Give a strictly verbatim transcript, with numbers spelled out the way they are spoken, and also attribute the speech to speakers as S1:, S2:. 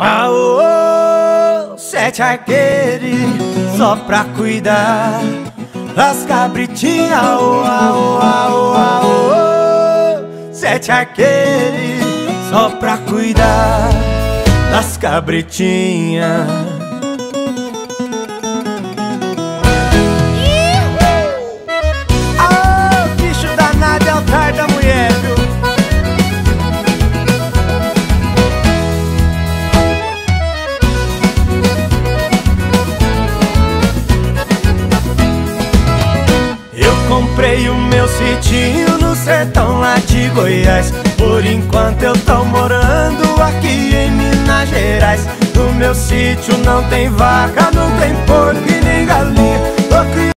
S1: Aô, sete arqueiros só pra cuidar das cabritinhas. Aô, aô, aô, aô, sete arqueiros só pra cuidar das cabritinhas. Aô, bicho danado é o tar da mulher, viu? Comprei o meu sitinho no sertão lá de Goiás. Por enquanto eu tô morando aqui em Minas Gerais. No meu sítio não tem vaca, não tem porco e nem galinha.